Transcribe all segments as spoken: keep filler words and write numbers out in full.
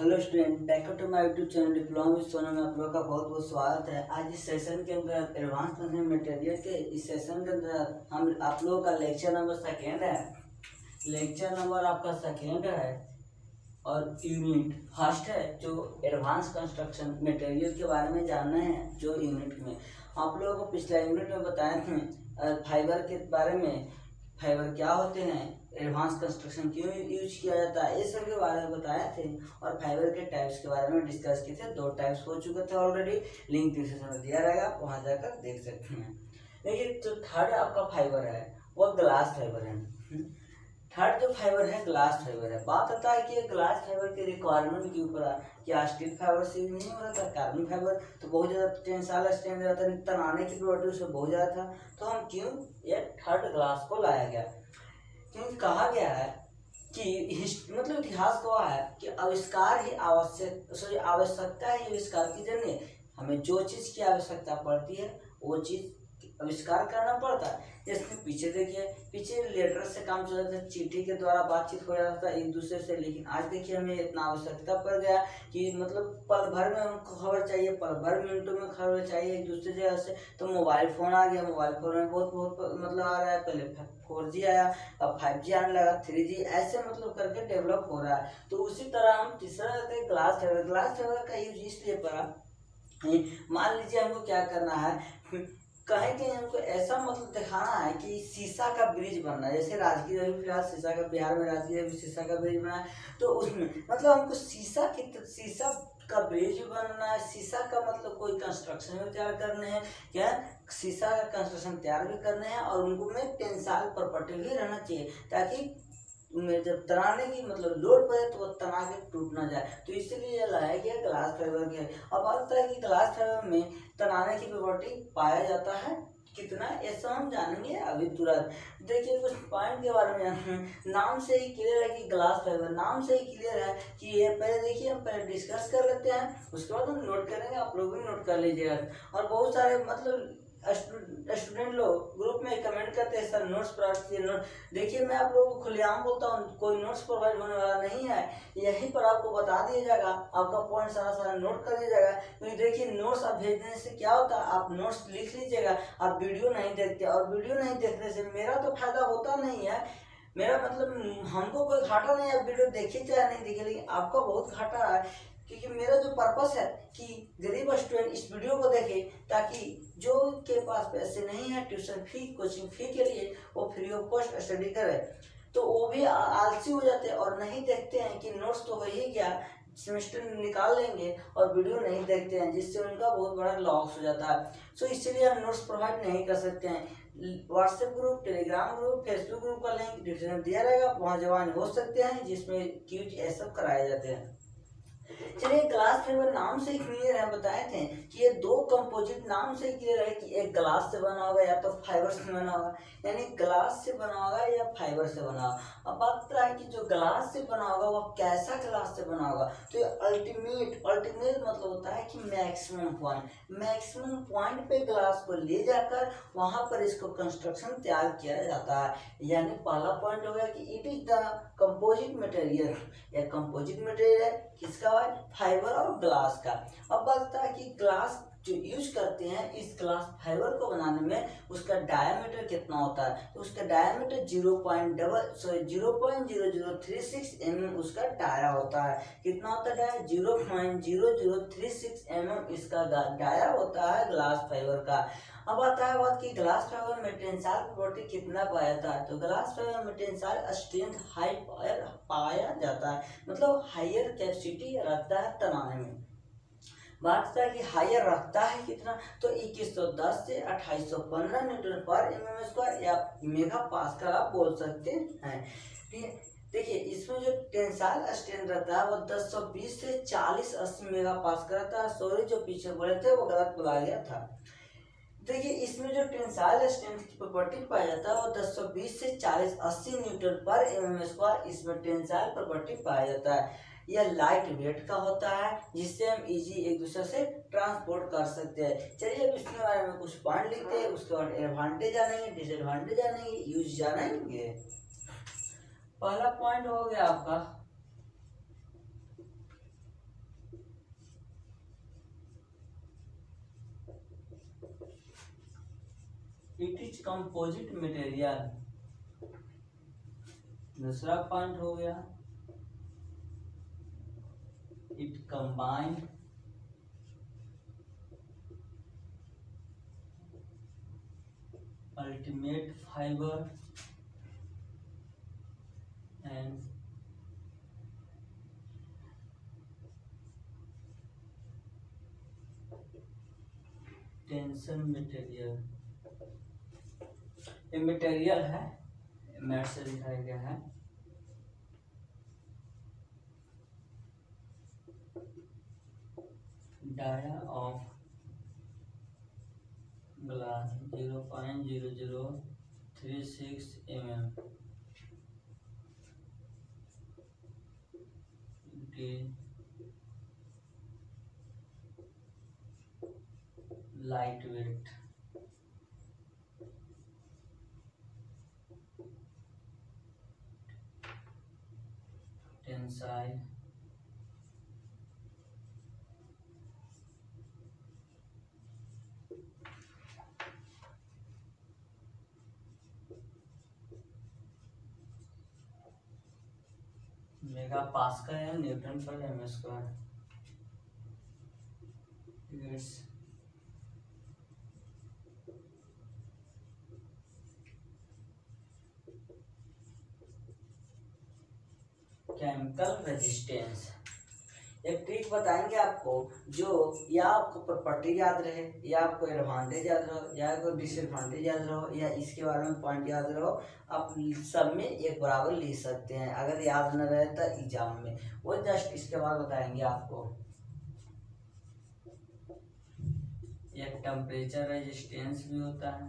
Hello student, welcome to my YouTube channel diploma with Sonu में आप लोगों का बहुत बहुत स्वागत है। आज इस सेशन के अंदर एडवांस कंसेप्ट मटेरियल के इस सेशन के अंदर हम आप लोगों का लेक्चर नंबर सेकेंड है। लेक्चर नंबर आपका सेकेंड है और यूनिट फर्स्ट है, जो एडवांस कंस्ट्रक्शन मटेरियल के बारे में जानना है। जो यूनिट में आप लोगों को पिछला यूनिट में बताए थे फाइबर के बारे में, फाइबर क्या होते हैं, एडवांस कंस्ट्रक्शन क्यों यूज किया जाता है, ये सब के बारे में बताए थे। और फाइबर के टाइप्स के बारे में डिस्कस किए थे। दो टाइप्स हो चुके थे ऑलरेडी, लिंक डिस्क्रिप्शन में दिया रहेगा, आप वहाँ जाकर देख सकते हैं। देखिए, जो थर्ड आपका फाइबर है वो ग्लास फाइबर है। थर्ड जो फाइबर है ग्लास फाइबर है। बात होता है कि ग्लास फाइबर के रिक्वायरमेंट के ऊपर क्या स्टील फाइबर से नहीं हो रहा था, कार्बन फाइबर तो बहुत ज़्यादा टेंसाइल स्ट्रेंथ रहता है, तनाने की प्रॉपर्टी उसमें बहुत ज़्यादा था। तो हम क्यों ये थर्ड ग्लास को लाया गया, क्योंकि कहा गया है कि मतलब इतिहास गवाह है कि आविष्कार ही आवश्यक सॉरी आवश्यकता ही आविष्कार की जन्य। हमें जो चीज़ की आवश्यकता पड़ती है वो चीज़ आविष्कार करना पड़ता है। जैसे पीछे देखिए, पीछे लेटर से काम चल रहा था, चिट्ठी के द्वारा बातचीत हो जाता था एक दूसरे से। लेकिन आज देखिए हमें इतना आवश्यकता पड़ गया कि मतलब पल भर में हमको खबर चाहिए, पल भर मिनटों में खबर चाहिए एक दूसरे जगह से। तो मोबाइल फ़ोन आ गया, मोबाइल फ़ोन में बहुत बहुत मतलब आ रहा है। पहले फोर जी आया, अब फाइव जी आने लगा, थ्री जी ऐसे मतलब करके डेवलप हो रहा है। तो उसी तरह हम तीसरा ग्लास फाइबर ग्लास फाइबर का यूज इसलिए पड़ा, मान लीजिए हमको क्या करना है, कहीं कहीं हमको ऐसा मतलब दिखाना है कि शीशा का ब्रिज बनना है। जैसे राजगीर अभी फिलहाल शीशा का, बिहार में राजगीर अभी शीशा का ब्रिज बना है। तो उसमें मतलब हमको शीशा की शीशा का ब्रिज बनना है, शीशा का मतलब कोई कंस्ट्रक्शन भी तैयार करने हैं, क्या शीशा का कंस्ट्रक्शन तैयार भी करने हैं। और उनको में टेंसाइल प्रॉपर्टी भी रहना चाहिए, ताकि में जब तनाने की मतलब लोड पड़े तो वो तना के टूट ना जाए। तो इसलिए ये लाया गया ग्लास फाइबर के। अब आता है कि ग्लास फाइबर में तनाने की प्रॉपर्टी पाया जाता है कितना, ऐसा हम जानेंगे अभी तुरंत। देखिए कुछ पॉइंट के बारे में, नाम से ही क्लियर है कि ग्लास फाइबर, नाम से ही क्लियर है कि ये पहले देखिए हम पहले डिस्कस कर लेते हैं, उसके बाद हम नोट करेंगे, आप लोग भी नोट कर लीजिएगा। और बहुत सारे मतलब स्टूडेंट लोग ग्रुप में कमेंट करते हैं सर नोट्स प्रोवाइड कीजिए नोट। देखिए मैं आप लोगों को खुलेआम बोलता हूँ, कोई नोट्स प्रोवाइड होने वाला नहीं है। यहीं पर आपको बता दिया जाएगा, आपका पॉइंट सारा सारा नोट कर दिया जाएगा। क्योंकि देखिए नोट्स आप भेजने से क्या होता है, आप नोट्स लिख लीजिएगा, आप वीडियो नहीं देखते, और वीडियो नहीं देखने से मेरा तो फायदा होता नहीं है, मेरा मतलब हमको कोई घाटा नहीं है। वीडियो देखिए चाहे नहीं देखिए, लेकिन आपका बहुत घाटा है। क्योंकि मेरा जो पर्पस है कि गरीब स्टूडेंट इस वीडियो को देखे, ताकि जो के पास पैसे नहीं है ट्यूशन फी, कोचिंग फी के लिए, वो फ्री ऑफ कॉस्ट स्टडी करे। तो वो भी आलसी हो जाते हैं और नहीं देखते हैं कि नोट्स तो हो ही गया, सेमेस्टर निकाल लेंगे, और वीडियो नहीं देखते हैं, जिससे उनका बहुत बड़ा लॉस हो जाता है। सो इसलिए हम नोट्स प्रोवाइड नहीं कर सकते हैं। WhatsApp group, Telegram group, Facebook group का लिंक डिस्क्रिप्शन दिया रहेगा, वहाँ ज्वाइन हो सकते हैं, जिसमें क्यूज ये सब कराए जाते हैं। चलिए, ग्लास फाइबर नाम से ही क्लियर है, बताए थे कि ये दो कंपोजिट, नाम से क्लियर है कि एक ग्लास से बना होगा या तो फाइबर से बना होगा, यानी ग्लास से बना होगा या फाइबर से बना होगा। अब बात है कि जो ग्लास से बना होगा वो कैसा ग्लास से बना होगा। तो ये अल्टीमेट अल्टीमेट मतलब होता है कि मैक्सिमम पॉइंट, मैक्सिमम पॉइंट पे ग्लास को ले जाकर वहां पर इसको कंस्ट्रक्शन तैयार किया जाता है। यानी पहला पॉइंट हो गया कि it is the composite material, या कंपोजिट मटेरियल है किसका है, फाइबर और ग्लास का। अब बात है कि ग्लास जो यूज करते हैं इस ग्लास फाइबर को बनाने में, उसका डायमीटर कितना होता है। तो उसका diameter zero point double sorry zero point zero zero three six M M उसका डाया होता है। कितना होता है dia, zero point zero zero three six M M इसका डाया होता है ग्लास फाइबर का। अब आता है बात कि ग्लास फाइबर में टेंसाइल प्रॉपर्टी कितना पाया जाता है। तो ग्लास फाइबर में टेंसाइल स्ट्रेंथ हाई पाया जाता है, मतलब हायर कैपेसिटी रखता है तनाने में। बात है कि हायर रखता है कितना, तो इक्कीस सौ दस से अट्ठाईस सौ पंद्रह न्यूटन पर एम एम स्क्वायर या मेगा पास्कल आप बोल सकते हैं। ठीक है, देखिए इसमें जो टेंसाइल स्ट्रेंथ रहता है वो दस सौ बीस से चालीस अस्सी मेगा पास्कल रहता है। सॉरी जो पीछे बोले थे वो गलत बोला गया था। देखिए इसमें जो टेंसाइल स्ट्रेंथ की प्रॉपर्टी पाया जाता है वो दस सौ बीस से चालीस अस्सी न्यूटन पर एम एम स्क्वायर, इसमें टेंसाइल प्रॉपर्टी पाया जाता है। यह लाइट वेट का होता है, जिससे हम इजी एक दूसरे से ट्रांसपोर्ट कर सकते हैं। चलिए अब इसके बारे में कुछ पॉइंट लिखते हैं, उसके बाद एडवांटेज जानेंगे, डिसएडवांटेज जानेंगे, यूज जानेंगे। पहला पॉइंट हो गया आपका इट इज कंपोजिट मटेरियल। दूसरा पॉइंट हो गया it combined ultimate fibre and tension material. ये मटेरियल है, मैट से दिखाया गया है। Dia of glass zero point zero zero three six M M light weight. Tensile mega pascal है न्यूटन पर एम स्क्वायर। केमिकल रेजिस्टेंस एक ट्रिक बताएंगे आपको, जो या आपको प्रॉपर्टी याद रहे या आपको एडवांटेज याद रहो या कोई डिसएडवांटेज याद रहो या इसके बारे में पॉइंट याद रहो, आप सब में एक बराबर लिख सकते हैं। अगर याद न रहे तो एग्जाम में वो जस्ट इसके बाद बताएंगे आपको। एक टेम्परेचर रेजिस्टेंस भी होता है।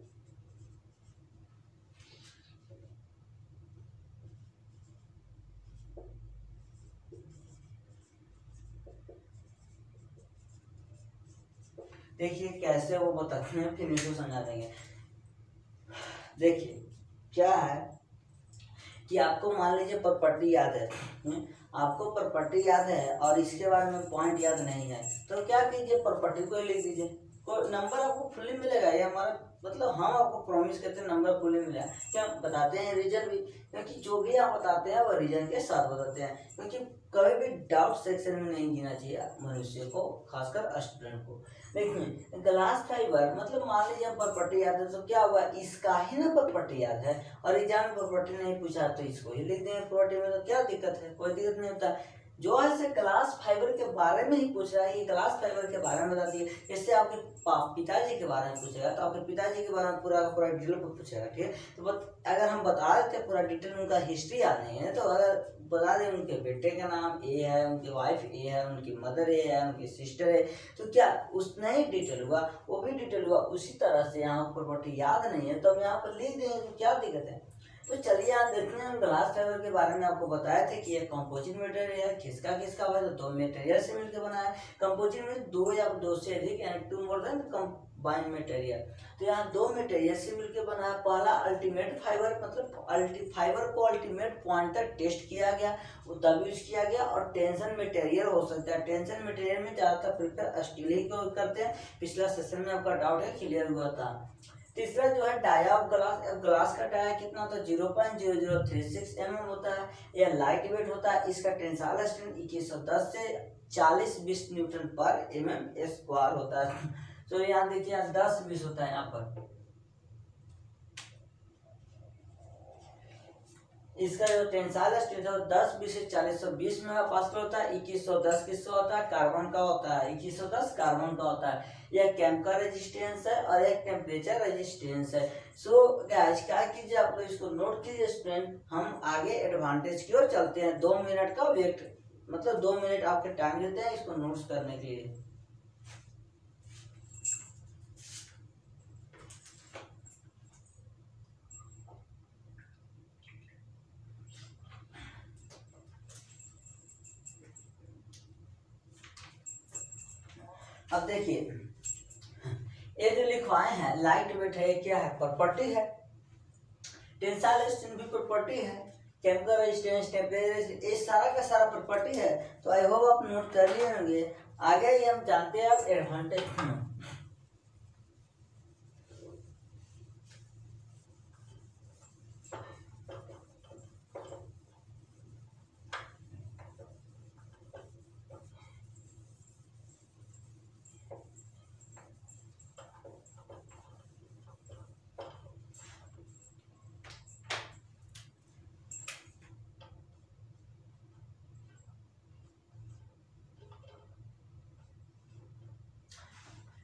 देखिए कैसे वो बताते हैं, फिर इसको समझा देंगे। देखिए क्या है कि आपको मान लीजिए प्रॉपर्टी याद है, आपको प्रॉपर्टी याद है और इसके बारे में पॉइंट याद नहीं है, तो क्या कीजिए प्रॉपर्टी को लिख दीजिए, कोई नंबर आपको फुली मिलेगा। ये हमारा मतलब हम आपको प्रॉमिस करते हैं नंबर फुली मिलेगा। क्या बताते हैं रीजन भी, क्योंकि जो भी आप बताते हैं वो रीजन के साथ बताते हैं, क्योंकि कभी भी डाउट सेक्शन में नहीं जीना चाहिए मनुष्य को, खासकर स्टूडेंट को। देखिए ग्लास फाइबर मतलब मान लीजिए प्रॉपर्टी याद है तो क्या हुआ, इसका ही ना प्रॉपर्टी याद है और एग्जाम में प्रॉपर्टी नहीं पूछा तो इसको ही लिख देंगे प्रॉपर्टी में, तो क्या दिक्कत है, कोई दिक्कत नहीं होता। जो ऐसे ग्लास फाइबर के बारे में ही पूछ रहा है, ये ग्लास फाइबर के बारे में बता दिए। इससे आपके पिताजी के बारे में पूछेगा तो आपके पिताजी के बारे में पूरा पूरा डिटेल पूछेगा, ठीक है। तो बत, अगर हम बता देते पूरा डिटेल, उनका हिस्ट्री याद नहीं है, तो अगर बता दें उनके बेटे का नाम ए है, उनकी वाइफ ए है, उनकी मदर ए है, उनकी सिस्टर है, तो क्या उसने ही डिटेल हुआ, वो भी डिटेल हुआ। उसी तरह से यहाँ प्रॉपर्टी याद नहीं है तो हम यहाँ पर लिख देंगे, तो क्या दिक्कत है। तो चलिए आप देखते हैं, ग्लास फाइबर के बारे में आपको बताया थे कि ये कंपोजिट मटेरियल है। किसका किसका हुआ, तो दो मटेरियल से मिलकर बना है। कंपोजिट में दो या दो से अधिक यानी two more than combined material. तो यहाँ दो मटेरियल से मिलकर बना है। पहला अल्टीमेट फाइबर, मतलब अल्टी फाइबर को अल्टीमेट पॉइंट तक टेस्ट किया गया, वो तब यूज किया गया। और टेंशन मटेरियल हो सकता है, टेंशन मटेरियल में ज्यादातर प्रिफर स्टील ही को करते हैं। पिछला सेशन में आपका डाउट है, क्लियर हुआ था। तीसरा जो है डाया ऑफ ग्लास, ग्लास का डाया कितना होता है, zero point zero zero three six M M होता है। यह लाइट वेट होता है। इसका टेंसाइल स्ट्रेंथ इक्कीस सौ दस से चालीस बीस न्यूटन पर एम एम स्क्वायर होता है। तो यहाँ देखिए यहाँ दस बीस होता है यहाँ पर। इसका जो टेंसाइल स्ट्रेंथ है दस बीस से चालीस सौ बीस मेगा पास्कल होता है। इक्कीस सौ दस किसका होता है, कार्बन का होता है। इक्कीस सौ दस कार्बन का होता है। यह केमिकल रेजिस्टेंस है और एक टेम्परेचर रेजिस्टेंस है। सो गाइस क्या कीजिए, आप लोग इसको नोट कीजिए स्टूडेंट। हम आगे एडवांटेज की ओर चलते हैं। दो मिनट का वेट, मतलब दो मिनट आपके टाइम देते हैं इसको नोट्स करने के लिए। अब देखिए ये जो लिखवाए हैं लाइट वेट है, क्या है, प्रॉपर्टी है। टेंसाइल स्ट्रेंथ भी प्रॉपर्टी है। केमिकल रेजिस्टेंस, टेम्परेचर, ये सारा का सारा प्रॉपर्टी है। तो आई होप आप नोट कर लिए होंगे। आगे ये हम जानते हैं अब एडवांटेज।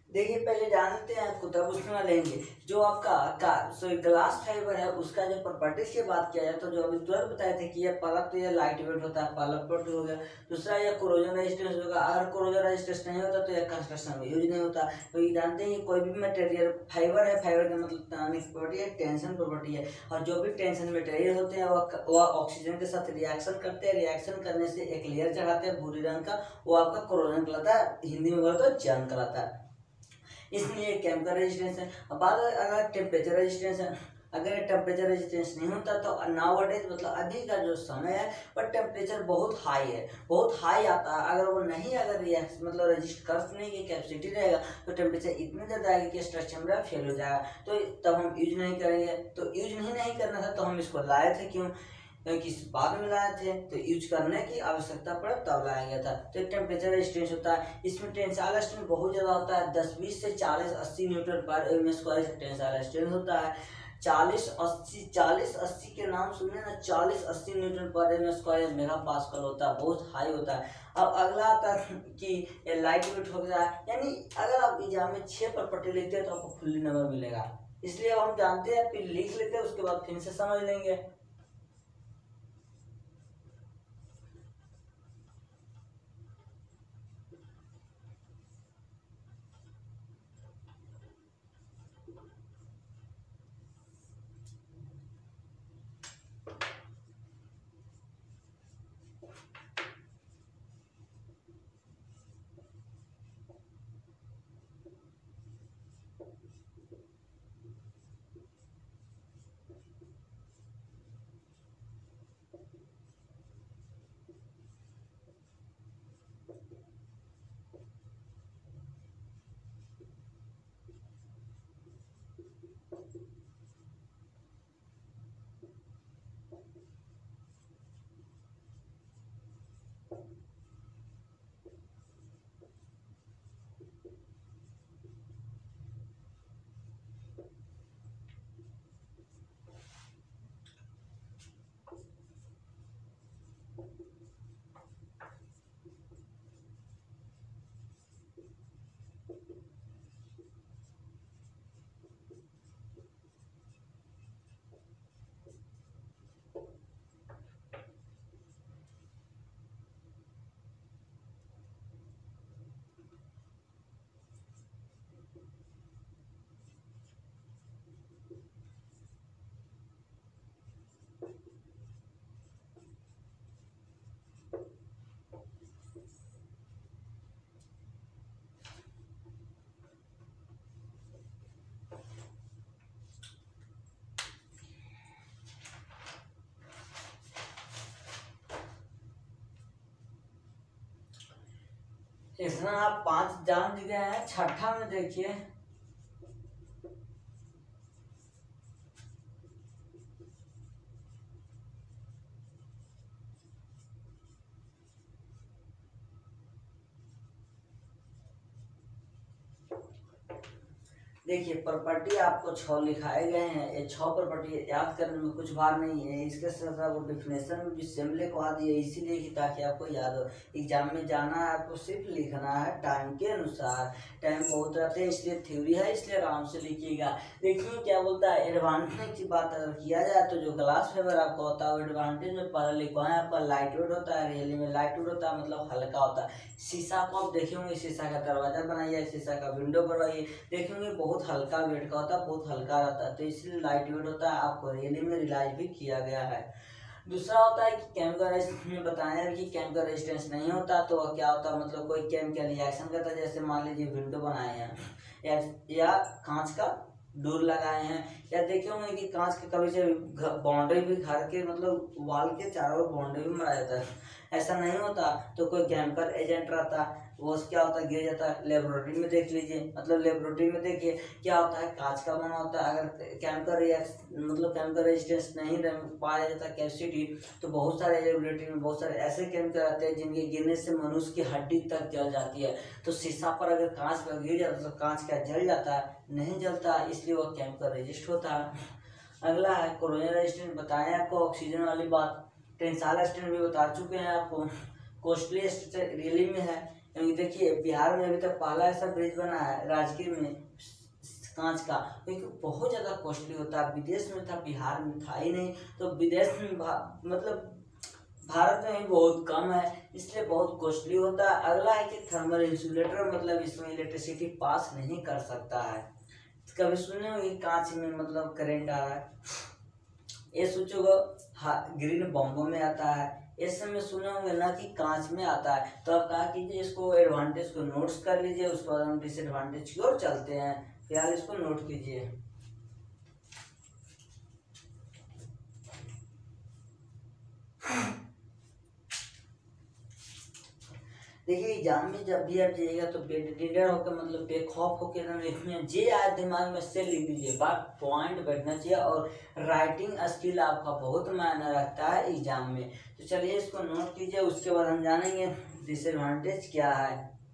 देखिए पहले जानते हैं आपको तब उसमें लेंगे जो आपका का सॉरी ग्लास फाइबर है उसका जो प्रॉपर्टीज की बात किया जाए तो जो अभी तुरंत बताए थे कि ये पहला तो ये लाइट वेट होता है, पहला पॉइंट हो गया। दूसरा ये कोरोजन रेजिस्टेंस होगा, अगर कोरोजन रेजिस्टेंस नहीं होता तो ये कंस्ट्रक्शन में यूज नहीं होता। तो ये जानते हैं कि कोई भी मटेरियल फाइबर है, फाइबर का मतलब तनाने की प्रॉपर्टी है, टेंशन प्रॉपर्टी है, और जो भी टेंशन मटेरियल होते हैं वह वह ऑक्सीजन के साथ रिएक्शन करते हैं, रिएक्शन करने से एक लेयर चढ़ाते हैं भूरी रंग का, वो आपका कोरोजन कहलाता है, हिंदी में बोले तो जंग कहलाता है। इसलिए केमिकल रेजिस्टेंस है। अब बात अगर टेम्परेचर रेजिस्टेंस है, अगर टेम्परेचर रेजिस्टेंस नहीं होता तो नाउअडेज मतलब अभी का जो समय है पर टेम्परेचर बहुत हाई है, बहुत हाई आता है। अगर वो नहीं अगर रिएक्ट मतलब रजिस्ट करने की कैपेसिटी रहेगा तो टेम्परेचर इतने ज़्यादा आएगा कि स्ट्रक्चर मेरा फेल हो जाएगा, तो तब हम यूज नहीं करेंगे। तो यूज नहीं नहीं करना था तो हम इसको लाए थे, क्यों क्योंकि बाद में लाए थे तो यूज करने की आवश्यकता पड़े तब लाया गया था। तो टेम्परेचर रेजिस्टेंस होता है, इसमें टेंसाइल स्ट्रेंथ बहुत ज़्यादा होता है, दस बीस से चालीस अस्सी न्यूटन पर एम स्क्वायर टेंसाइल स्ट्रेंथ होता है। चालीस अस्सी चालीस अस्सी के नाम सुने ना, चालीस अस्सी न्यूटन पर एम स्क्वायर मेगा पास्कल होता है, बहुत हाई होता है। अब अगला आता है कि लाइट वेट हो गया, यानी अगर आप एग्जाम में छः प्रॉपर्टी लिखते हैं तो आपको फुल्ली नंबर मिलेगा, इसलिए हम जानते हैं फिर लिख लेते हैं, उसके बाद फिर से समझ लेंगे। इसमें आप पांच जान गए हैं, छठा में देखिए देखिए प्रॉपर्टी आपको छह लिखाए गए हैं, ये छह प्रॉपर्टी याद करने में कुछ भार नहीं है, इसके साथ साथ वो डिफिनेशन में भी सेम लिखवा दिए इसीलिए कि ताकि आपको याद हो। एग्जाम में जाना है आपको सिर्फ लिखना है टाइम के अनुसार, टाइम बहुत रहते हैं इसलिए थ्योरी है, इसलिए आराम से लिखिएगा। देखिए क्या बोलता है, एडवांटेज की बात अगर किया जाए तो जो ग्लास फाइबर आपका होता है वो एडवांटेज में पहले लिखवाएं आपका लाइट वेट होता है, रियली में लाइट वेट होता है मतलब हल्का होता है। शीशा को आप देखेंगे, शीशा का दरवाजा बनाइए, शीशा का विंडो बनवाइए, देखेंगे बहुत हल्का वेट का होता है, बहुत हल्का रहता है, तो इसलिए लाइट वेट होता है, आपको रियली में रिलाइज भी किया गया है। दूसरा होता है कि केमिकल रेजिस्टेंस में बताया कि केमिकल रेजिस्टेंस नहीं होता तो वह क्या होता है, मतलब कोई केमिकल रिएक्शन करता है, जैसे मान लीजिए विंडो बनाए हैं या, या कांच का डोर लगाए हैं, या देखे होंगे कि कांच के कभी से बाउंड्री भी घर के मतलब वाल के चारों ओर बाउंड्री भी बनाया जाता है, ऐसा नहीं होता तो कोई केमिकल एजेंट रहता है वो क्या होता है गिर जाता है। लेबोरेटरी में देख लीजिए, मतलब लेबोरेटरी में देखिए क्या होता है, कांच का बना होता है, अगर केमिकल रिएक्शन मतलब केमिकल रेजिस्टेंस नहीं पाया जाता कैपेसिटी तो बहुत सारे लेबोरेटरी में बहुत सारे ऐसे केमिकल आते हैं जिनके गिरने से मनुष्य की हड्डी तक जल जाती है। तो शीशा पर अगर कांच का गिर जाता है तो कांच का जल जाता है, नहीं जलता, इसलिए वह केमिकल रेजिस्ट होता है। अगला है कोरोजन रेजिस्टेंस, बताएं आपको ऑक्सीजन वाली बात, टेंसाइल स्ट्रेंथ भी बता चुके हैं आपको, कॉस्टली रियली में है, क्योंकि देखिए बिहार में अभी तक पहला ऐसा ब्रिज बना है राजगीर में कांच का, क्योंकि बहुत ज़्यादा कॉस्टली होता है। विदेश में था, बिहार में था ही नहीं, तो विदेश में मतलब भारत में ही बहुत कम है, इसलिए बहुत कॉस्टली होता है। अगला है कि थर्मल इंसुलेटर, मतलब इसमें इलेक्ट्रिसिटी पास नहीं कर सकता है। कभी सुने होंगे कांच में मतलब करंट आ रहा है, ये सोचोगे ग्रीन बॉम्बों में आता है, ऐसे में सुने होंगे ना कि कांच में आता है। तो आप कहा कीजिए इसको एडवांटेज को नोट्स कर लीजिए, उसके बाद हम डिसएडवांटेज की ओर चलते हैं। फिलहाल इसको नोट कीजिए। देखिए एग्जाम में जब भी आप जाइएगा तो बेडिडर होकर मतलब बेखौफ होकर ना लिखिए, जे आए दिमाग में से लिख लीजिए, बात पॉइंट बैठना चाहिए। और राइटिंग स्किल आपका बहुत मायने रखता है एग्जाम में। तो चलिए इसको नोट कीजिए, उसके बाद हम जानेंगे डिसएडवांटेज क्या है।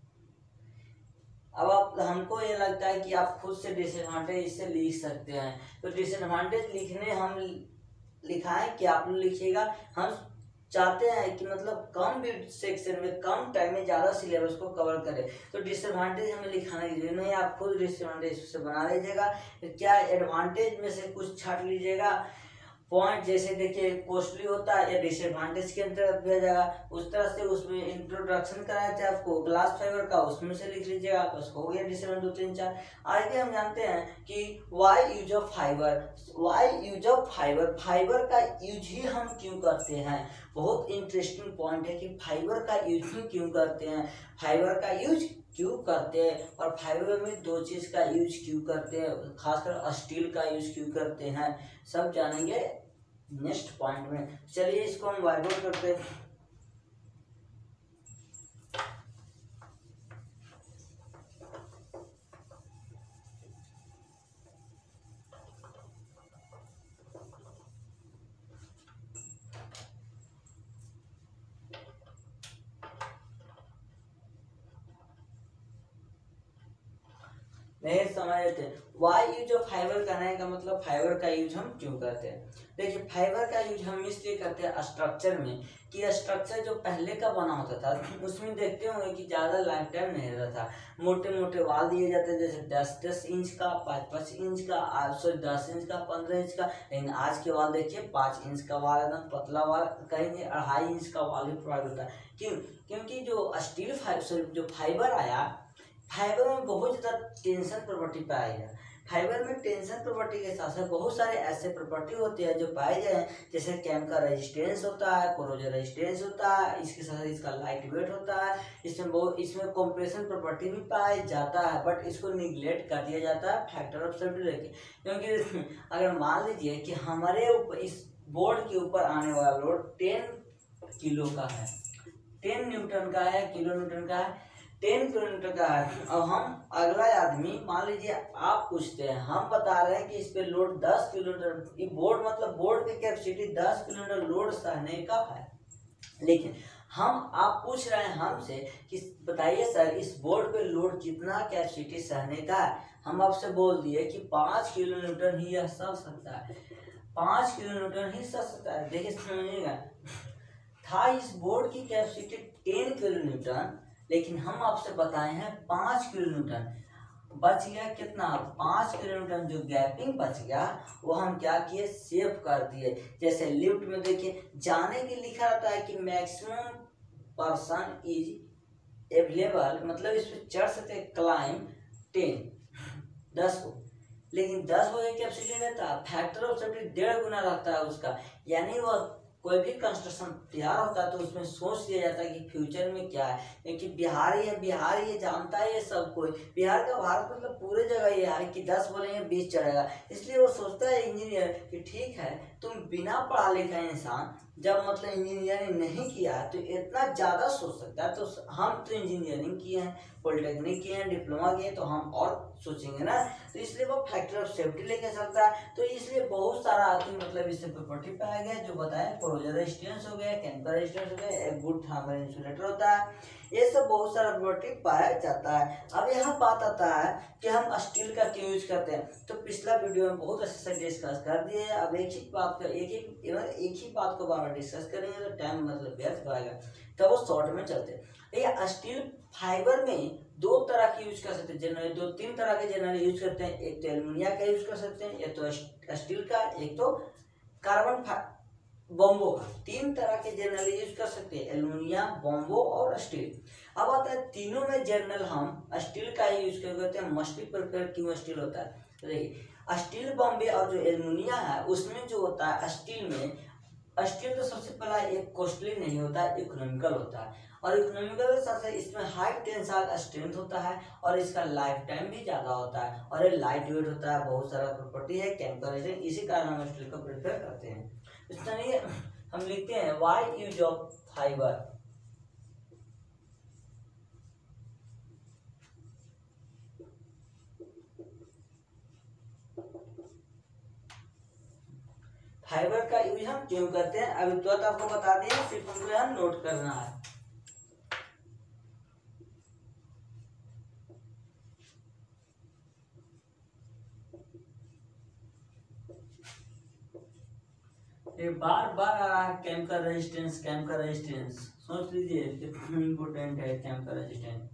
अब आप हमको ये लगता है कि आप खुद से डिसएडवांटेज इससे लिख सकते हैं, तो डिसएडवांटेज लिखने हम लिखाएं कि आप लोग लिखिएगा। हम चाहते हैं कि मतलब कम भी सेक्शन में कम टाइम में ज़्यादा सिलेबस को कवर करें, तो डिसएडवांटेज हमें लिखाने की जरूरत नहीं, आप खुद डिसएडवांटेज से बना लीजिएगा। क्या एडवांटेज में से कुछ छाट लीजिएगा पॉइंट, जैसे देखिए कॉस्टली होता है या डिसएडवांटेज के अंतर्गत दिया जाएगा, उस तरह से उसमें इंट्रोडक्शन कराया थे आपको ग्लास फाइबर का, उसमें से लिख लीजिएगा, बस हो गया डिसएडवांटेज दो तीन चार। आगे हम जानते हैं कि why use of fibre, why use of fibre, fibre का यूज ही हम क्यों करते हैं। बहुत इंटरेस्टिंग पॉइंट है कि फाइबर का यूज ही क्यों करते हैं, फाइबर का यूज क्यों करते हैं, और फाइबर में दो चीज का यूज क्यों करते हैं, खासकर स्टील का यूज क्यों करते हैं, सब जानेंगे नेक्स्ट पॉइंट में। चलिए इसको हम वाइब्रेट करते हैं। नहीं समझ रहे थे वाई यूज ऑफ फाइबर करने का मतलब फाइबर का यूज हम क्यों करते हैं। देखिए फाइबर का यूज हम इसलिए करते हैं स्ट्रक्चर में, कि स्ट्रक्चर जो पहले का बना होता था उसमें देखते होंगे कि ज़्यादा लाइफ टाइम नहीं रहता था, मोटे मोटे वाल दिए जाते हैं, जैसे दस दस इंच का, पाँच पाँच इंच का, सॉरी दस इंच का, पंद्रह इंच का। लेकिन आज के वाल देखिए पाँच इंच का वाल, एकदम पतला वाल, कहीं अढ़ाई इंच का वाल भी प्रोवाइड होता है। क्यों? क्योंकि जो स्टील फाइबर जो फाइबर आया, फाइबर में बहुत ज़्यादा टेंशन प्रॉपर्टी पाया गया। फाइबर में टेंशन प्रॉपर्टी के साथ साथ बहुत सारे ऐसे प्रॉपर्टी होते हैं जो पाए गए, जैसे कैम का रेजिस्टेंस होता है, कोरोजन रेजिस्टेंस होता है, इसके साथ इसका लाइट वेट होता है, इसमें बहुत इसमें कॉम्प्रेशन प्रॉपर्टी भी पाया जाता है, बट इसको निगलेक्ट कर दिया जाता है फैक्टर ऑफ सेफ्टी लेके। क्योंकि अगर मान लीजिए कि हमारे ऊपर इस बोर्ड के ऊपर आने वाला लोड टेन किलो का है, टेन न्यूटन का है, किलो न्यूटन का है, टेन किलोमीटर का है, और हम अगला आदमी मान लीजिए आप पूछते हैं, हम बता रहे हैं कि इस पे लोड दस किलोमीटर, ये बोर्ड मतलब बोर्ड की कैपेसिटी दस किलोमीटर लोड सहने का है, लेकिन हम आप पूछ रहे हैं हमसे कि बताइए सर इस बोर्ड पे लोड कितना कैपेसिटी सहने का है। हम आपसे बोल दिए कि पाँच किलोमीटर ही यह सह सकता है, पाँच किलोमीटर ही सह सकता है। देखिए समझिएगा, था इस बोर्ड की कैपेसिटी टेन किलोमीटर, लेकिन हम आपसे बताए हैं पाँच किलोमीटर, बच गया कितना, पाँच किलोमीटर जो गैपिंग बच गया वो हम क्या किए, सेव कर दिए। जैसे लिफ्ट में देखिए जाने के लिखा रहता है कि मैक्सिमम पर्सन इज अवेलेबल, मतलब इस पे चढ़ सकते क्लाइम टेन, दस को, लेकिन दस को एक कैपेसिटी रहता, फैक्टर ऑफ सेफ्टी डेढ़ गुना रहता है उसका। यानी वह कोई भी कंस्ट्रक्शन तैयार होता है तो उसमें सोच लिया जाता है कि फ्यूचर में क्या है, क्योंकि बिहारी है, बिहारी ये जानता है ये सब कोई, बिहार का भारत मतलब पूरे जगह ये है कि दस बोलेंगे बीस चढ़ेगा, इसलिए वो सोचता है इंजीनियर कि ठीक है तुम बिना पढ़ा लिखा इंसान जब मतलब इंजीनियरिंग नहीं किया है तो इतना ज़्यादा सोच सकता है, तो हम तो इंजीनियरिंग किए हैं, पॉलिटेक्निक किए हैं, डिप्लोमा किए हैं, तो हम और सोचेंगे ना, तो इसलिए वो फैक्टर ऑफ सेफ्टी लेके चलता है। तो इसलिए बहुत सारा आदमी मतलब इससे प्रॉपर्टी पाया गया जो बताया, कोरोजन रेजिस्टेंस हो गया, केमिकल रेजिस्टेंस हो गया, एक गुड थर्मल इंसुलेटर होता है, ये सब बहुत सारा प्रॉपर्टी पाया जाता है। अब यहाँ बात आता है कि हम स्टील का क्यों यूज करते हैं, तो पिछला वीडियो में बहुत अच्छे से डिस्कस कर दिए। अब एक ही बात का एक एक एक ही बात को बार बार डिस्कस करेंगे तो टाइम मतलब व्यर्थ हो जाएगा, तो वो शॉर्ट में चलते हैं। ये स्टील फाइबर में दो तरह की यूज कर सकते हैं, जनरली दो तीन तरह के जनरली यूज करते हैं। एक तो एल्युमिनियम का यूज कर सकते हैं, एक तो स्टील का, एक तो कार्बन बॉम्बो का। तीन तरह के जनरली यूज कर सकते हैं, एल्युमिनियम, बॉम्बो और स्टील। अब आता है तीनों में जनरल हम स्टील का ही यूज करते हैं। मस्टली प्रिपेयर क्यों स्टील होता है, तो देखिए स्टील बॉम्बे और जो एल्युमिनियम है उसमें जो होता है स्टील में, स्टील तो सबसे पहला एक कॉस्टली नहीं होता है, इकोनॉमिकल होता है। और इकोनॉमिकल के साथ साथ इसमें हाई टेंसाइल स्ट्रेंथ होता है और इसका लाइफ टाइम भी ज़्यादा होता है और ये लाइट वेट होता है, बहुत सारा प्रॉपर्टी है, केमिकल एजेंट, इसी कारण हम स्टील को प्रेफर करते हैं। इसलिए हम लिखते हैं why use of fibre. Fibre का यूज हम क्यों करते हैं अभी तो आपको बता दिया, सिर्फ हमको यहाँ नोट करना है। ये बार बार आ रहा है केमिकल रेजिस्टेंस, केमिकल रेजिस्टेंस, सोच लीजिए कितना इम्पोर्टेंट है केमिकल रेजिस्टेंस।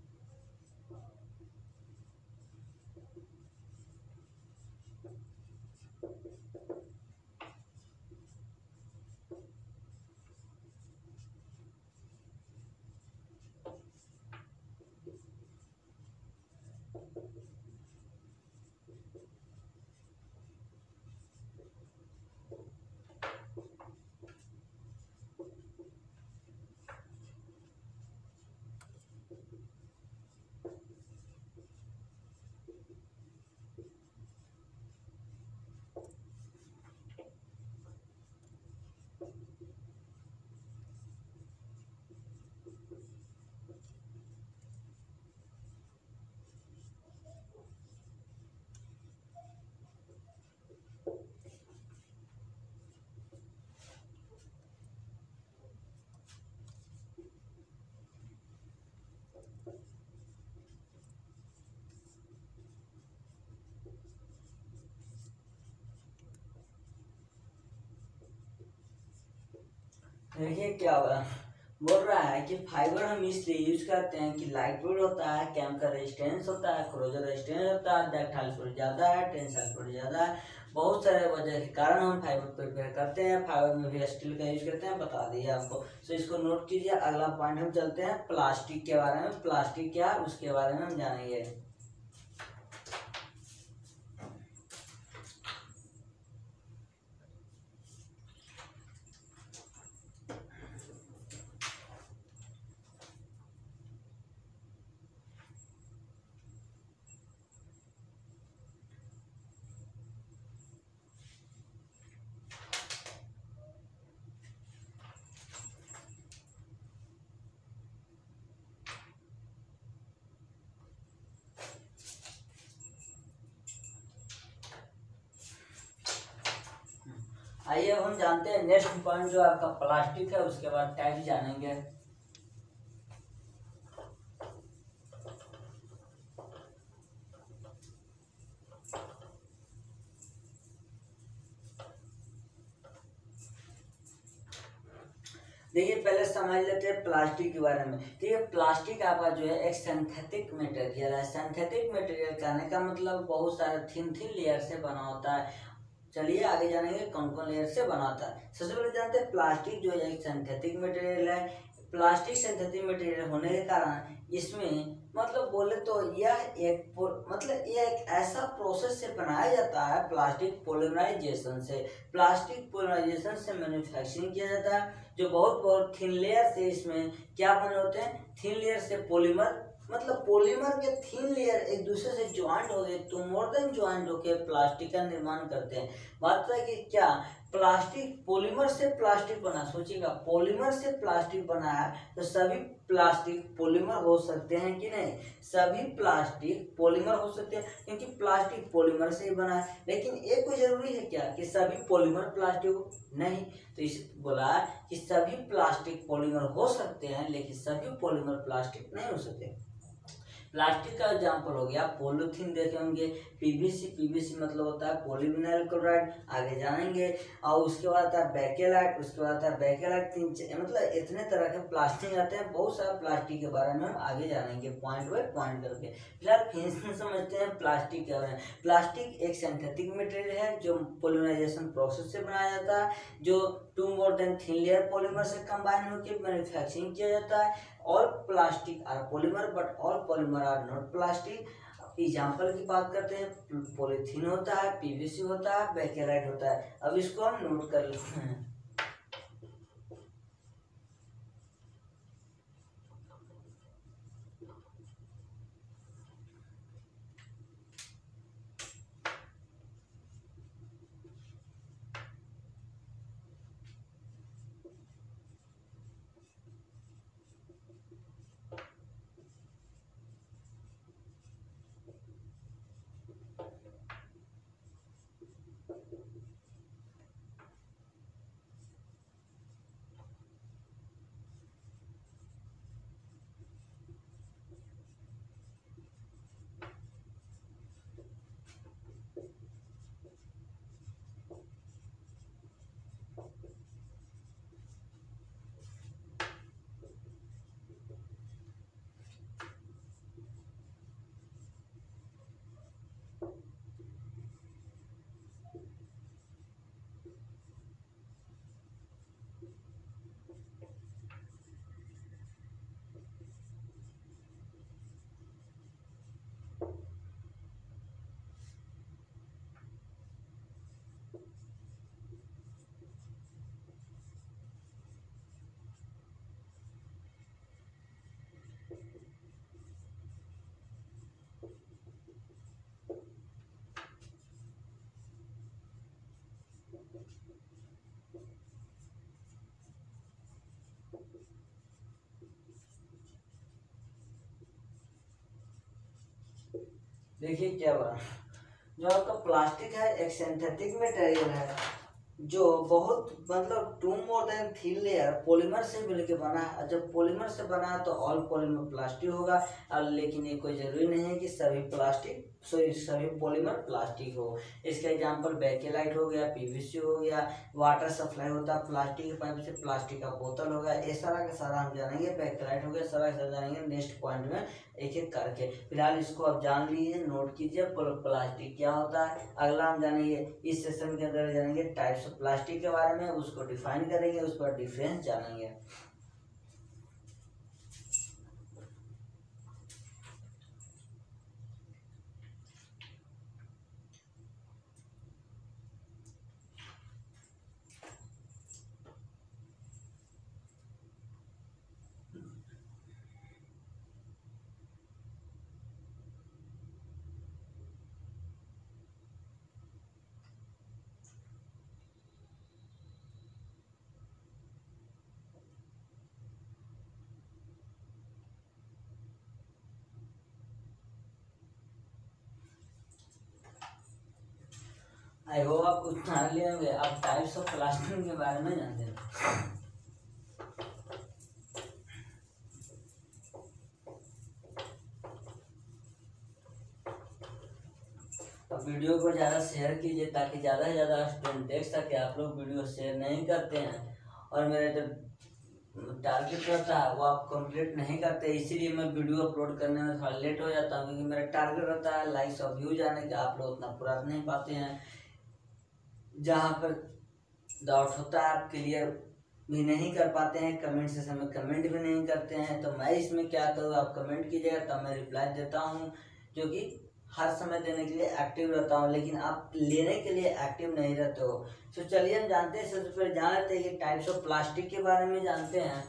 देखिए क्या हो रहा है, बोल रहा है कि फाइबर हम इसलिए यूज करते हैं कि लाइट वेट होता है, केमिकल रेजिस्टेंस होता है, क्रोजन रेजिस्टेंस होता है, डक्टाइल फोर्स ज्यादा है, टेंसाइल फोर्स ज्यादा है, बहुत सारे वजह के कारण हम फाइबर प्रिपेयर करते हैं। फाइबर में भी स्टील का यूज करते हैं, बता दिए आपको। सो इसको नोट कीजिए। अगला पॉइंट हम चलते हैं प्लास्टिक के बारे में। प्लास्टिक क्या है उसके बारे में हम जानेंगे। आइए अब हम जानते हैं नेक्स्ट पॉइंट जो आपका प्लास्टिक है, उसके बाद टाइप जानेंगे। देखिए पहले समझ लेते हैं प्लास्टिक के बारे में। देखिए प्लास्टिक आपका जो है एक सिंथेटिक मटेरियल है। सिंथेटिक मटेरियल कहने का मतलब बहुत सारे थिन थिन लेयर से बना होता है। चलिए आगे जानेंगे कौन कौन लेयर से बनाता है। सबसे पहले जानते हैं प्लास्टिक जो है एक सिंथेटिक मटेरियल है। प्लास्टिक सिंथेटिक मटेरियल होने के कारण इसमें मतलब बोले तो यह एक मतलब यह एक ऐसा प्रोसेस से बनाया जाता है, प्लास्टिक पॉलीमराइजेशन से। प्लास्टिक पॉलीमराइजेशन से मैन्युफैक्चरिंग किया जाता है, जो बहुत बहुत थिन लेयर से इसमें क्या बने होते हैं, थिन लेयर से पॉलीमर, मतलब पॉलीमर के थिन लेयर एक दूसरे से ज्वाइंट हो गए तो मोर देन ज्वाइंट होकर प्लास्टिक का निर्माण करते हैं। बात है कि क्या प्लास्टिक पॉलीमर से प्लास्टिक बना, सोचिएगा पॉलीमर से प्लास्टिक बना है तो सभी प्लास्टिक पॉलीमर हो सकते हैं कि नहीं, सभी प्लास्टिक पॉलीमर हो सकते हैं क्योंकि प्लास्टिक पॉलीमर से ही बना है। लेकिन एक कोई जरूरी है क्या कि सभी पॉलीमर प्लास्टिक हो, नहीं। तो इस बोला कि सभी प्लास्टिक पॉलीमर हो सकते हैं लेकिन सभी पॉलीमर प्लास्टिक नहीं हो सकते। प्लास्टिक का एग्जाम्पल हो गया पॉलीथीन, देखे होंगे, पीवीसी, पीवीसी मतलब होता है पॉलीविनाइल क्लोराइड, आगे जानेंगे। और उसके बाद आता है बेकेलाइट, उसके बाद आता है बेकेलाइट, तीन मतलब इतने तरह के प्लास्टिक आते हैं, बहुत सारा प्लास्टिक के बारे में हम आगे जानेंगे पॉइंट बाय पॉइंट करके। फिलहाल फिर समझते हैं प्लास्टिक के बारे में। प्लास्टिक एक सिंथेटिक मटेरियल है जो पॉलिमराइजेशन प्रोसेस से बनाया जाता है, जो two more than thin layer polymer से कंबाइन होकर मैन्युफैक्चरिंग किया जाता है। All plastic are polymer but all polymer are not plastic. Example की बात करते हैं, पॉलीथीन होता है, पीवीसी होता है, बेकेलाइट होता है। अब इसको हम नोट कर लेते हैं। देखिए क्या हुआ, जो आपका प्लास्टिक है एक सिंथेटिक मटेरियल है जो बहुत मतलब two more than three layer polymer से मिलकर बना है। जब पॉलीमर से बना है तो ऑल पॉलीमर प्लास्टिक होगा, लेकिन ये कोई जरूरी नहीं है कि सभी प्लास्टिक सॉरी सभी पॉलीमर प्लास्टिक हो। इसका एग्जांपल बेकेलाइट हो गया, पीवीसी हो गया, वाटर सप्लाई होता है प्लास्टिक के पाइप से, प्लास्टिक का बोतल हो गया, ये सारा का सारा हम जानेंगे। बेकेलाइट हो गया, सारा का जानेंगे नेक्स्ट पॉइंट में एक एक करके। फिलहाल इसको आप जान लीजिए, नोट कीजिए प्लास्टिक क्या होता है। अगला हम जानेंगे इस सेशन के अंदर जानेंगे टाइप्स ऑफ प्लास्टिक के बारे में, उसको डिफाइन करेंगे, उस पर डिफरेंस जानेंगे। आई होप आप कुछ जान लिए होंगे। आप टाइप्स ऑफ प्लास्टिक के बारे में जानते हैं। अब वीडियो को ज़्यादा शेयर कीजिए ताकि ज़्यादा से ज़्यादा स्टूडेंट देख सके। आप लोग वीडियो शेयर नहीं करते हैं और मेरा जो टारगेट रहता है वो आप कंप्लीट नहीं करते, इसीलिए मैं वीडियो अपलोड करने में थोड़ा लेट हो जाता हूँ, क्योंकि मेरा टारगेट रहता है लाइक्स और व्यू जाने का। आप लोग उतना पूरा नहीं पाते हैं। जहाँ पर डाउट होता है आप क्लियर भी नहीं कर पाते हैं, कमेंट सेशन में कमेंट भी नहीं करते हैं, तो मैं इसमें क्या करूँ, आप कमेंट कीजिएगा तब मैं रिप्लाई देता हूँ, जो कि हर समय देने के लिए एक्टिव रहता हूँ, लेकिन आप लेने के लिए एक्टिव नहीं रहते हो। तो चलिए हम जानते हैं, सबसे पहले जान लेते हैं कि टाइप्स ऑफ प्लास्टिक के बारे में जानते हैं।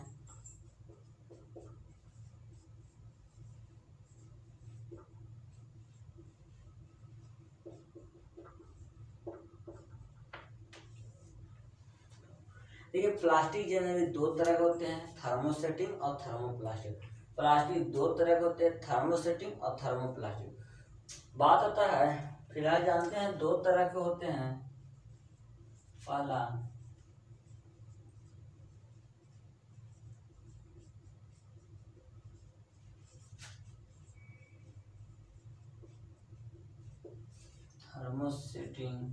देखिए प्लास्टिक जनरली दो तरह के होते हैं, थर्मोसेटिंग और थर्मोप्लास्टिक। प्लास्टिक दो तरह के होते हैं, थर्मोसेटिंग और थर्मोप्लास्टिक। बात होता है, फिलहाल जानते हैं दो तरह के होते हैं। पहला थर्मोसेटिंग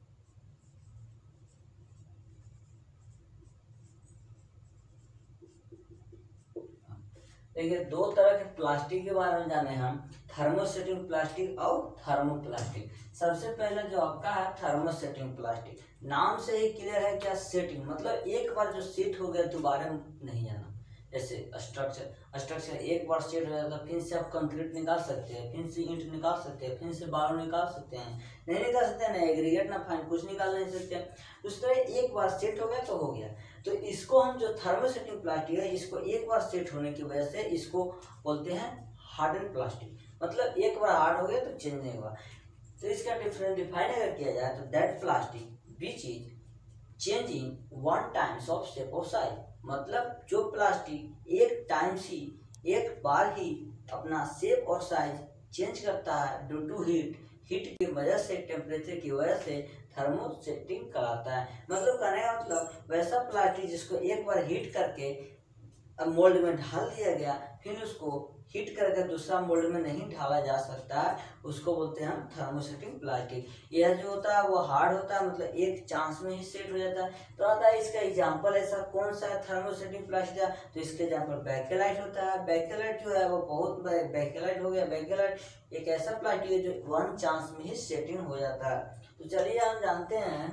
देखिए, दो तरह के प्लास्टिक के बारे में जाने हम, थर्मोसेटिंग प्लास्टिक और थर्मोप्लास्टिक। सबसे पहले जो आपका है थर्मोसेटिंग प्लास्टिक, नाम से ही क्लियर है क्या, सेटिंग मतलब एक बार जो सेट हो गया दोबारा नहीं आना। जैसे स्ट्रक्चर स्ट्रक्चर एक बार सेट हो जाता है, फिर से आप कंक्रीट निकाल सकते हैं, फिर से ईंट निकाल सकते हैं, फिर से बालू निकाल सकते हैं, नहीं निकाल सकते हैं, ना एग्रीगेट ना फाइन कुछ निकाल नहीं सकते। उस तरह एक बार सेट हो गया तो हो गया। तो इसको हम जो थर्मोसेटिंग प्लास्टिक है, इसको एक बार सेट होने की वजह से इसको बोलते हैं हार्डन प्लास्टिक, मतलब एक बार हार्ड हो गया तो चेंज नहीं हुआ। तो इसका डिफरेंस डिफाइन अगर किया जाए तो that plastic which is changing one times of shape of size, मतलब जो प्लास्टिक एक टाइम ही एक बार ही अपना शेप और साइज चेंज करता है ड्यू टू हीट, हीट की वजह से, टेम्परेचर की वजह से थर्मोसेटिंग कराता है। मतलब कहने का मतलब वैसा प्लास्टिक जिसको एक बार हीट करके मोल्ड में ढाल दिया गया, फिर उसको हीट करके दूसरा मोल्ड में नहीं ढाला जा सकता है, उसको बोलते हैं हम थर्मोसेटिंग प्लास्टिक। यह जो होता है वो हार्ड होता है, मतलब एक चांस में ही सेट हो जाता है। तो आता है इसका एग्जांपल ऐसा कौन सा है थर्मोसेटिंग प्लास्टिक है, तो इसके एग्जांपल बेकेलाइट होता है। बेकेलाइट जो है वो बहुत बेकेलाइट हो गया, बेकेलाइट एक ऐसा प्लास्टिक है जो वन चांस में ही सेटिंग हो जाता है। तो चलिए हम जानते हैं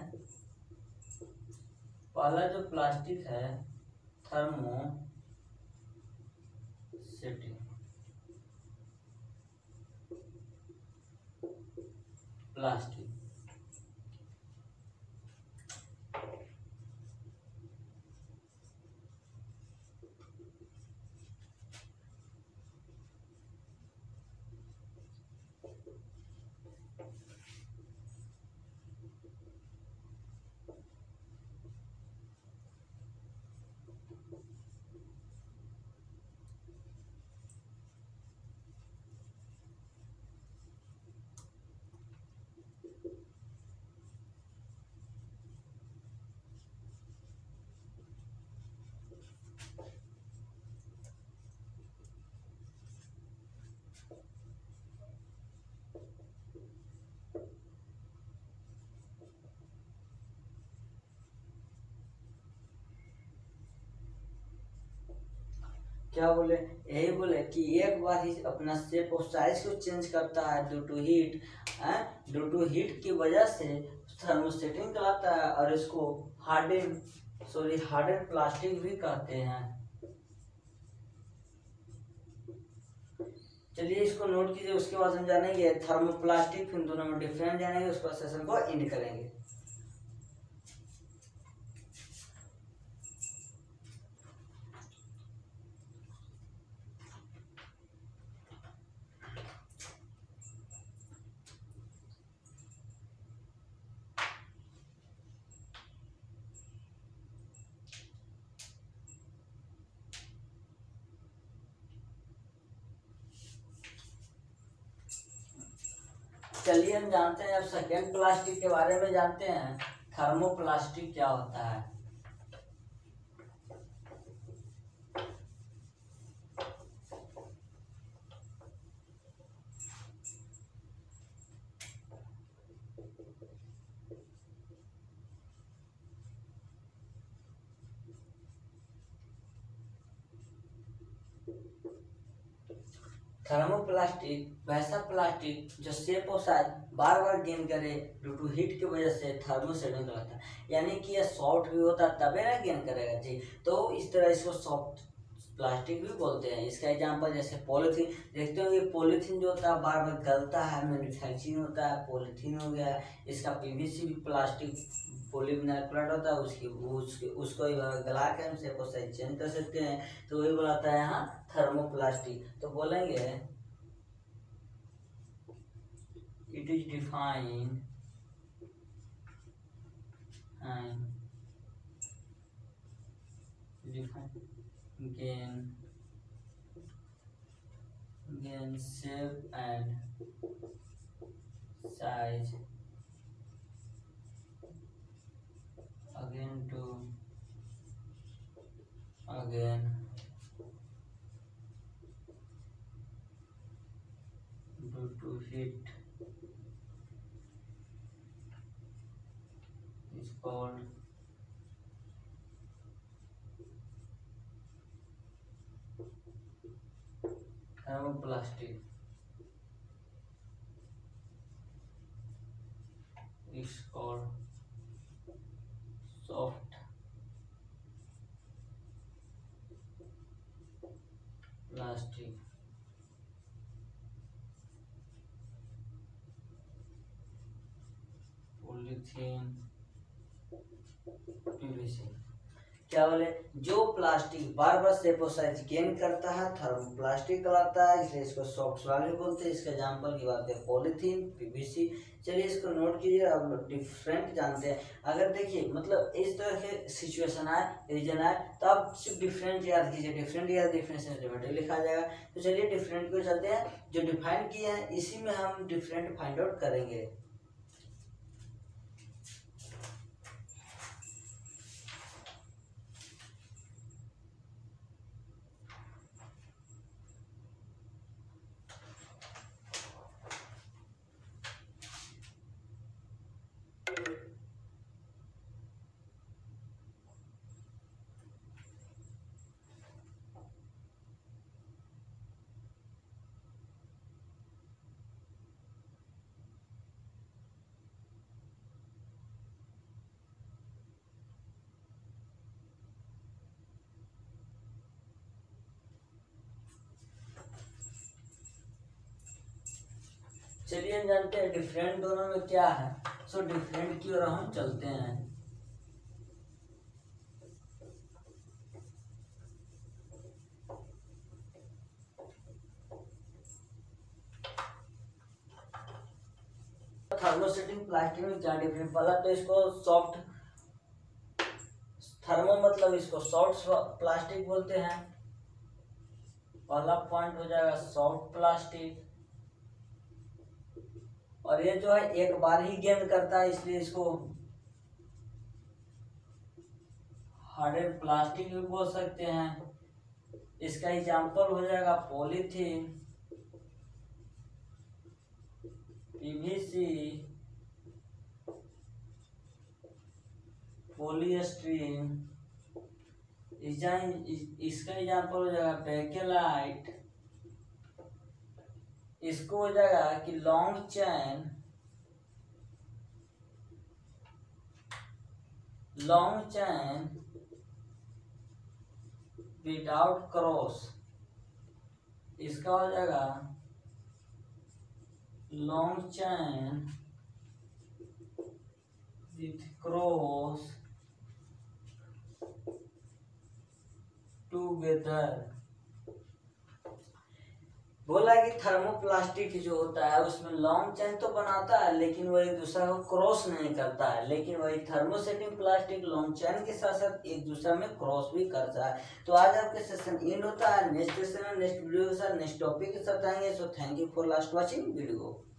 पहला जो प्लास्टिक है थर्मो सेटिंग प्लास्टिक। क्या बोले, यही बोले कि एक बार ही अपना शेप और साइज को चेंज करता है due to heat, due to heat की वजह से थर्मोसेटिंग कहलाता है, और इसको हार्डन सॉरी हार्डन प्लास्टिक भी कहते हैं। चलिए इसको नोट कीजिए, उसके बाद हम जानेंगे थर्मोप्लास्टिक, फिर दोनों में डिफरेंस जानेंगे, उसके बाद सेशन को एंड करेंगे। चलिए हम जानते हैं अब सेकेंड प्लास्टिक के बारे में जानते हैं, थर्मोप्लास्टिक क्या होता है। थर्मोप्लास्टिक वैसा प्लास्टिक जो शेप और साइज बार बार गेन करे ड्यू टू हीट की वजह से थर्मोसेटिंग कहलाता है, यानी कि यह सॉफ्ट भी होता है तबे ना गेन करेगा जी, तो इस तरह इसको सॉफ्ट प्लास्टिक भी बोलते हैं। इसका एग्जांपल जैसे पॉलीथीन, देखते हो ये पॉलीथीन जो होता है बार बार गलता है, मैन्युफैक्चरिंग होता है, पॉलीथीन हो गया। इसका पीवीसी भी प्लास्टिक पॉलीविनाइल क्लॉथ होता है, उसकी उसके उसको गला के हम शेप और साइज चेंज कर सकते हैं, तो वही बोलाता है यहाँ थर्मोप्लास्टिक। तो बोलेंगे it is defined and gain gain shape and size again to again due to heat called thermoplastic is called soft plastic polythene PVC. क्या बोले, जो प्लास्टिक बार बार शेप और साइज गेन करता है थर्मोप्लास्टिक कहलाता है, इसलिए इसको सॉफ्ट सॉलिड बोलते हैं। इसके एग्जांपल की बात है पॉलीथीन, पीवीसी। चलिए इसको नोट कीजिए, अब लोग डिफरेंट जानते हैं। अगर देखिए मतलब इस तरह के सिचुएशन आए, रीजन आए, तो आप सिर्फ डिफरेंट याद कीजिए, डिफरेंट या डिफरेंट लिखा जाएगा। तो चलिए डिफरेंट को चलते हैं, जो डिफाइन किए हैं इसी में हम डिफरेंट फाइंड आउट करेंगे। चलिए जानते हैं डिफरेंट दोनों में क्या है। सो डिफरेंट की ओर हम चलते हैं। थर्मोसेटिंग प्लास्टिक में क्या डिफरेंट, पहला तो इसको सॉफ्ट, थर्मो मतलब इसको सॉफ्ट प्लास्टिक बोलते हैं। पहला पॉइंट हो जाएगा सॉफ्ट प्लास्टिक। और ये जो है एक बार ही गेन करता है, इसलिए इसको हार्डेड प्लास्टिक भी बोल सकते हैं। इसका एग्जांपल हो जाएगा पॉलीथीन, पीवीसी, पॉलीस्टीरीन। इसका एग्जांपल हो जाएगा बेकेलाइट। इसको हो जाएगा कि long chain, long chain without cross. इसका हो जाएगा long chain with cross together. बोला कि थर्मोप्लास्टिक जो होता है उसमें लॉन्ग चेन तो बनाता है, लेकिन वो एक दूसरे को क्रॉस नहीं करता है। लेकिन वही थर्मोसेटिंग प्लास्टिक लॉन्ग चेन के साथ साथ एक दूसरे में क्रॉस भी करता है। तो आज आपके सेशन एंड होता है। नेक्स्ट सेशन में नेक्स्ट वीडियो के साथ नेक्स्ट टॉपिक के साथ आएंगे। So thank you for last watching video.